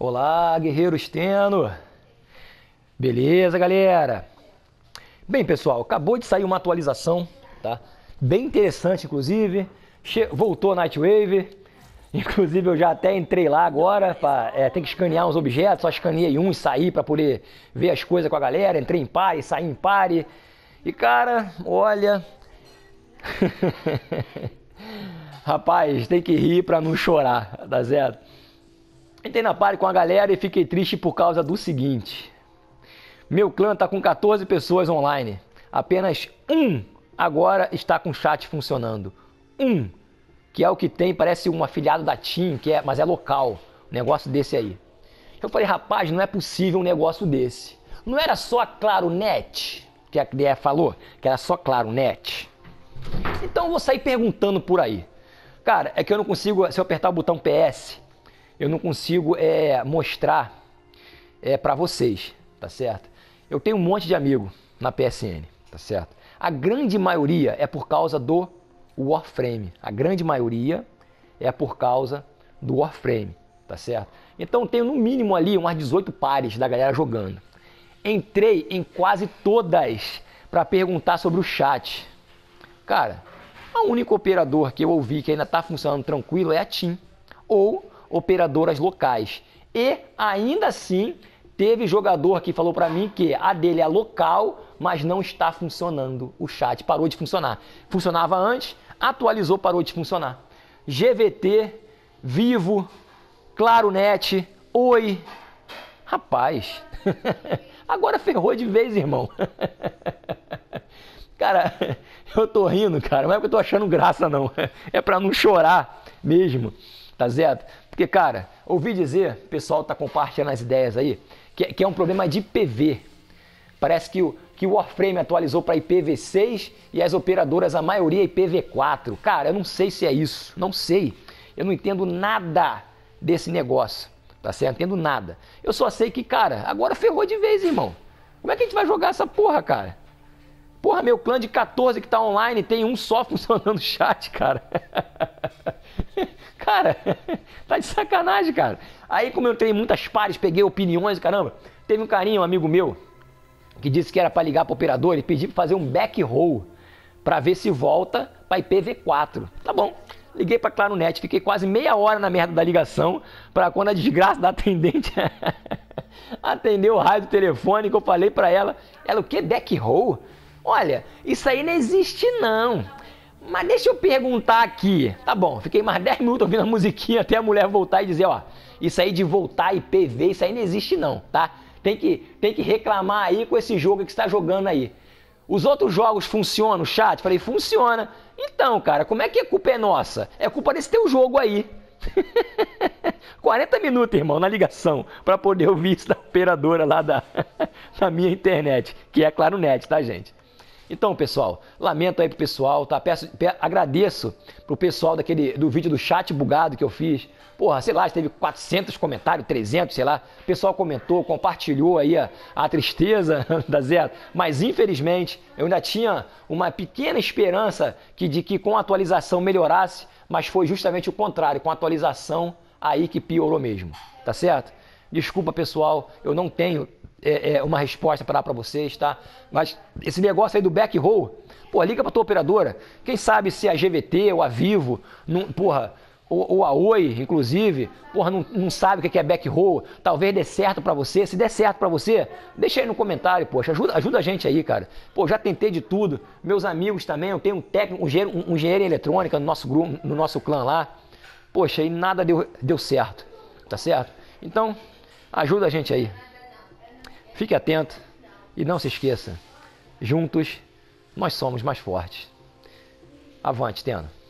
Olá, guerreiro Steno. Beleza, galera? Bem, pessoal, acabou de sair uma atualização, tá? Bem interessante, inclusive. Voltou a Nightwave. Inclusive, eu já até entrei lá agora. Tem que escanear uns objetos. Só escaneei um e saí para poder ver as coisas com a galera. Entrei em pare, saí em pare. E, cara, olha... Rapaz, tem que rir para não chorar, tá certo? Entrei na party com a galera e fiquei triste por causa do seguinte. Meu clã tá com 14 pessoas online. Apenas um agora está com o chat funcionando. Um, que é o que tem, parece um afiliado da TIM, mas é local. Um negócio desse aí. Eu falei, rapaz, não é possível um negócio desse. Não era só a Claro Net, que a DE falou, que era só Claro Net. Então eu vou sair perguntando por aí. Cara, é que eu não consigo, se eu apertar o botão PS, eu não consigo mostrar para vocês, tá certo? Eu tenho um monte de amigo na PSN, tá certo? A grande maioria é por causa do Warframe. A grande maioria é por causa do Warframe, tá certo? Então tenho no mínimo ali umas 18 pares da galera jogando. Entrei em quase todas para perguntar sobre o chat. Cara, o único operador que eu ouvi que ainda está funcionando tranquilo é a TIM ou operadoras locais. E ainda assim teve jogador que falou para mim que a dele é local, mas não está funcionando o chat, parou de funcionar. Funcionava antes, atualizou, parou de funcionar. GVT, Vivo, Claro Net, Oi. Rapaz, agora ferrou de vez, irmão. Cara, eu tô rindo, cara, não é porque eu tô achando graça, não. É pra não chorar mesmo, tá certo? Porque, cara, ouvi dizer, o pessoal tá compartilhando as ideias aí, que é um problema de IPv. Parece que o Warframe atualizou para IPv6 e as operadoras, a maioria, IPv4. Cara, eu não sei se é isso, não sei. Eu não entendo nada desse negócio, tá certo? Não entendo nada. Eu só sei que, cara, agora ferrou de vez, irmão. Como é que a gente vai jogar essa porra, cara? Porra, meu clã de 14 que tá online, tem um só funcionando o chat, cara. Cara, tá de sacanagem, cara. Aí, como eu entrei em muitas pares, peguei opiniões, caramba. Teve um carinha, um amigo meu, que disse que era pra ligar pro operador e pedir pra fazer um backroll pra ver se volta pra IPv4. Tá bom. Liguei pra Claro Net, fiquei quase meia hora na merda da ligação, pra quando a desgraça da atendente atendeu o raio do telefone, que eu falei pra ela. Ela, o que? Backroll? Olha, isso aí não existe não. Mas deixa eu perguntar aqui. Tá bom, fiquei mais 10 minutos ouvindo a musiquinha até a mulher voltar e dizer, ó, isso aí de voltar IPv, isso aí não existe não, tá? Tem que reclamar aí com esse jogo que você está jogando aí. Os outros jogos funcionam, o chat? Falei, funciona. Então, cara, como é que a culpa é nossa? É culpa desse teu jogo aí. 40 minutos, irmão, na ligação, para poder ouvir isso da operadora lá da minha internet, que é Claro Net, tá, gente? Então, pessoal, lamento aí pro pessoal, tá? Agradeço pro pessoal do vídeo do chat bugado que eu fiz. Porra, sei lá, teve 400 comentários, 300, sei lá. O pessoal comentou, compartilhou aí a tristeza da Zé. Mas, infelizmente, eu ainda tinha uma pequena esperança de que com a atualização melhorasse, mas foi justamente o contrário, com a atualização aí que piorou mesmo, tá certo? Desculpa, pessoal, eu não tenho uma resposta para dar para vocês, tá? Mas esse negócio aí do backroll, pô, liga para tua operadora. Quem sabe se a GVT ou a Vivo, porra, ou a Oi, inclusive, porra, não sabe o que é backroll. Talvez dê certo para você. Se der certo para você, deixa aí no comentário, poxa, ajuda a gente aí, cara. Pô, já tentei de tudo. Meus amigos também, eu tenho um técnico, um engenheiro em eletrônica no nosso grupo, no nosso clã lá. Poxa, e nada deu certo, tá certo? Então, ajuda a gente aí. Fique atento e não se esqueça, juntos nós somos mais fortes. Avante, Teno.